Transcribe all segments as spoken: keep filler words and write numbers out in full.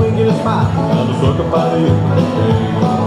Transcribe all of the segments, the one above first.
Get a spot, I'm a sucker by the end of the day.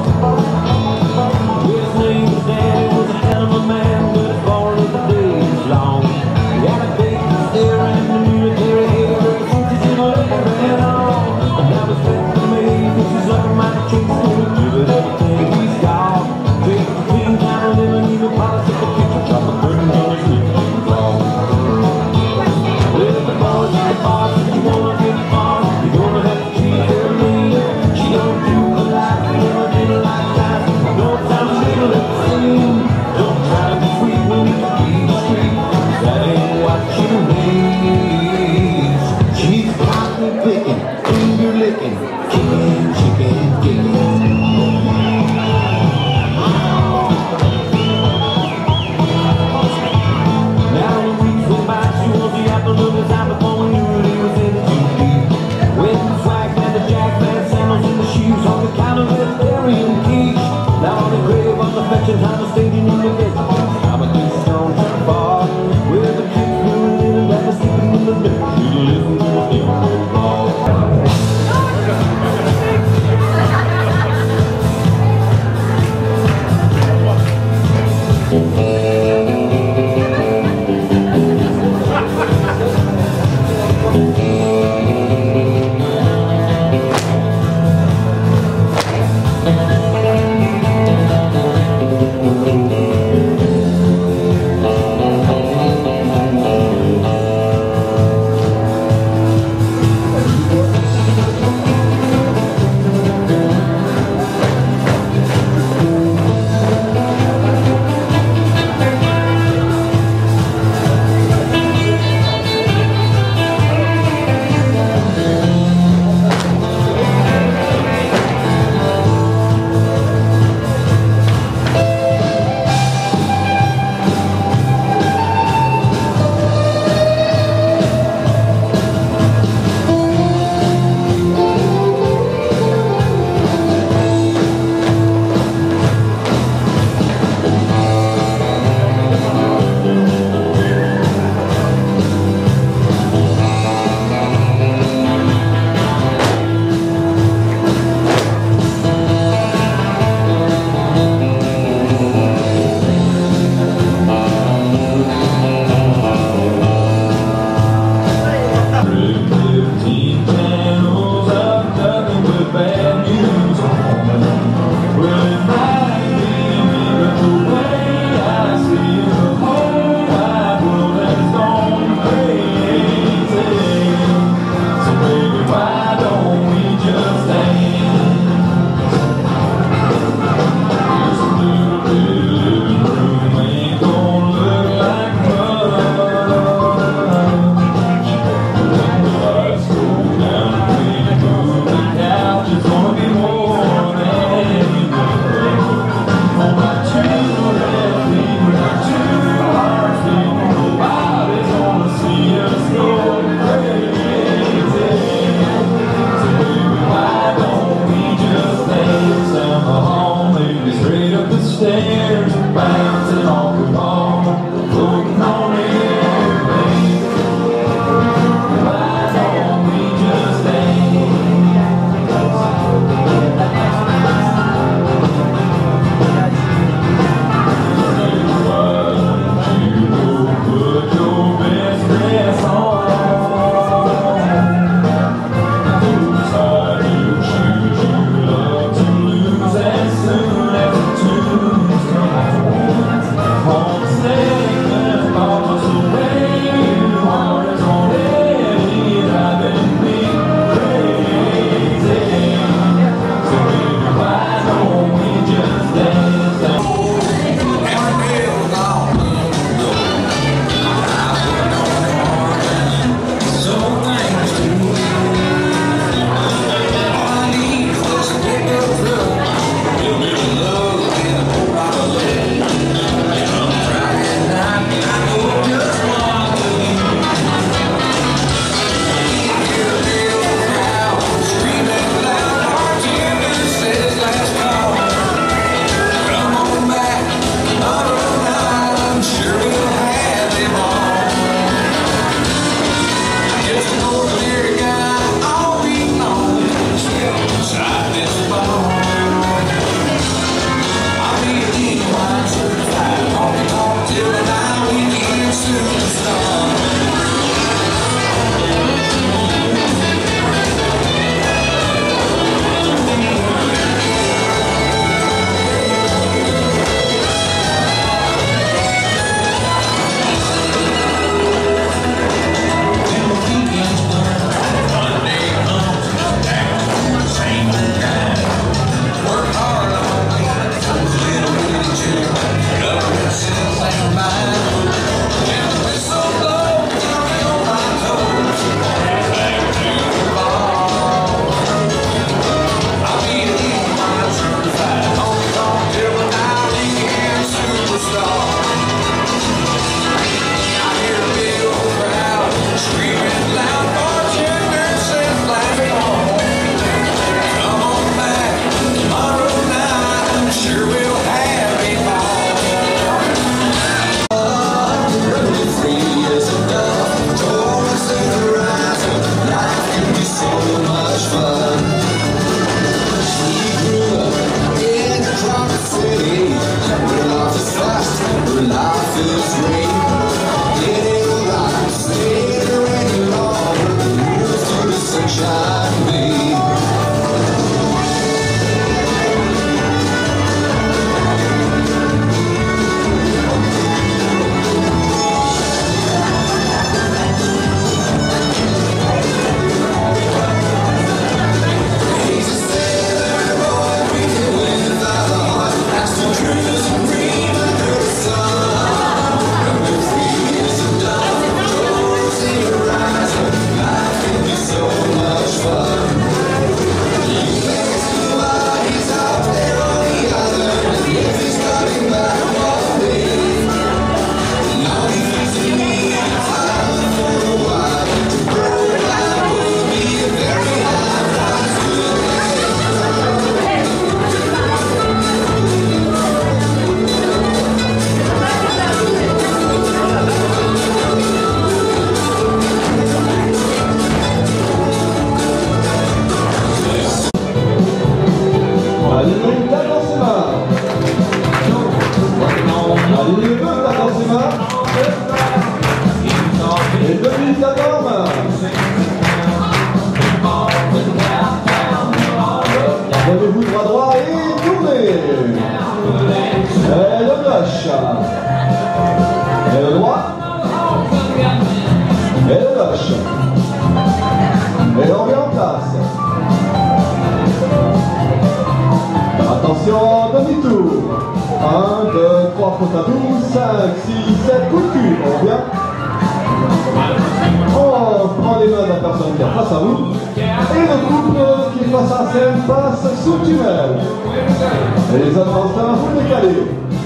His name was Danny, was a hell of a man, but as far as the day is long, he had a big stare and the military hair, ever since his little leg ran on. And now he's back to me, thinks he's like a mighty king, gonna give it everything he's got. Take the clean down and living, even polish up the kitchen, chop the curtains on his sleep and fall. Well, the boys in the box, if you wanna get far, you're gonna have to treat her mean. She don't do a lot, never did a lifetime. No time to live the same. Don't try to be sweet when you can be discreet. That ain't what she needs. She's cotton picking, finger licking, kicking, chicken, kicking. Now the weeks went by, she was the apple of his eye before we knew it, he was in too deep. With the swag and the jack man sandals and the shoes on the counter of the dairy and quiche. Now on the grave on the fetching time of staging in the gate. I'm a deep stone turn bar where the kids moving in and back sleeping in the bed. You listen to the thing ball. fun. She grew up in a crowded city. Her life is fast, her life is great. Getting alive, staying any longer. Move through the sunshine, babe. Levez-vous droit droit et tournez. Et le gauche. Et le droit. Et le gauche. Et on revient en place. Attention, demi-tour. un, deux, trois, faute à douze, cinq, six, sept, coup de cul. On revient. On prend les mains de la personne qui est face à vous. Et le couple qui est face à la scène passe sous le tunnel. Et les autres instants, vous décalez.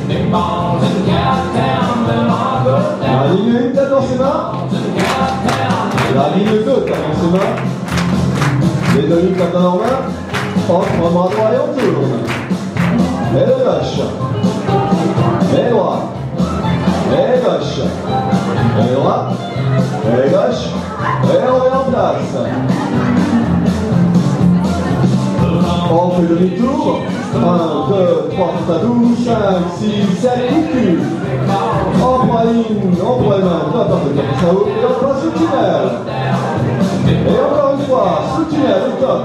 La ligne un tête dans ses mains. La ligne deux tête dans ses mains. Les deux lignes tête dans leurs mains. On prend bras droit et on tourne. Et le gauche. Et droit. Et gauche. Et droit. Et gauche. Et on est en place. On fait demi-tour. un, deux, trois, quatre, douze, cinq, six, sept, coup de cul. On prend la ligne, on prend les mains, top, top, top, ça ouvre, et on passe sous le tunnel. Et encore une fois, sous le tunnel, au top.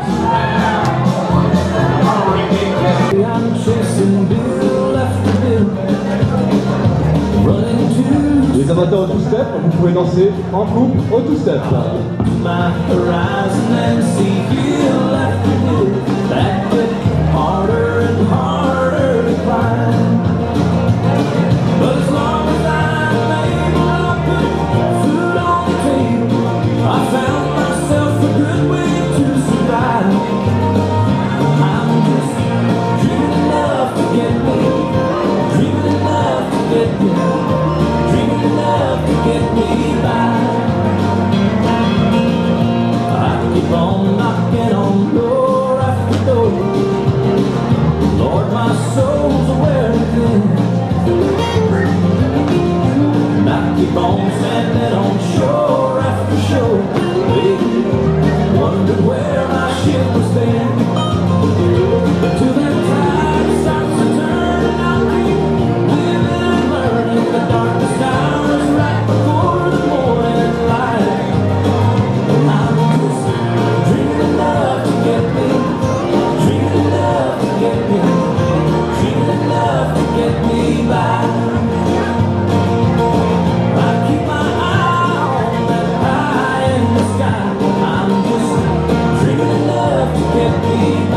Les amateurs au two-step, vous pouvez danser en couple au two-step. Get me